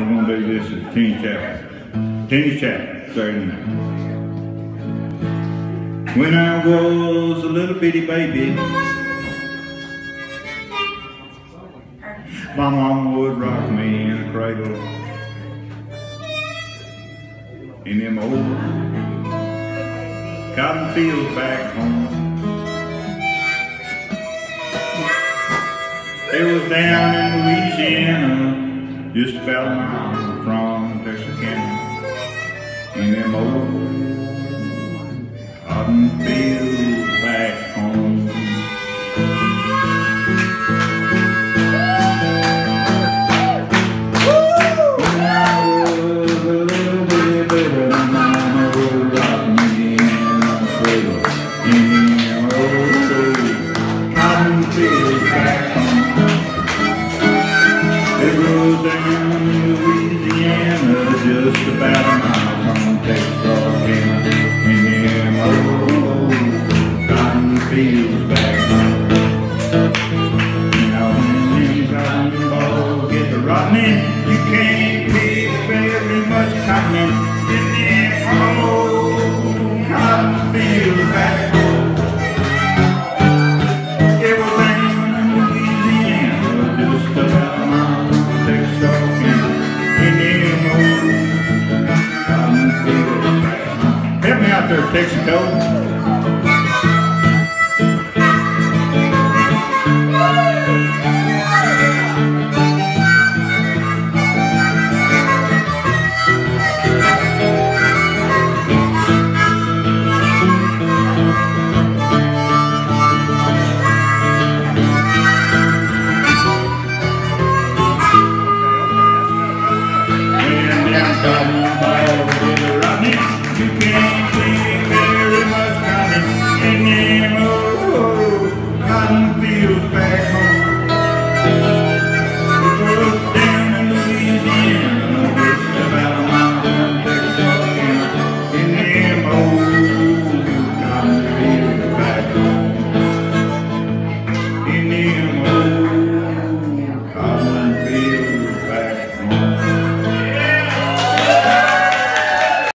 We're going to do this at Tennis Chapel. Tennis Chapel, Saturday night. When I was a little bitty baby, my mom would rock me in a cradle in them old cotton fields back home. It was down in Louisiana, just about a mile from Texarkana, in them old cotton fields back home. Just about a mile from Texarkana, in them old cotton fields back home. Now when them cotton balls get to rotting, you can't pick very much cotton in them old cotton fields back home. It was down in Louisiana, just about a mile from Texarkana, in them old. Help me out there, Texaco. You can't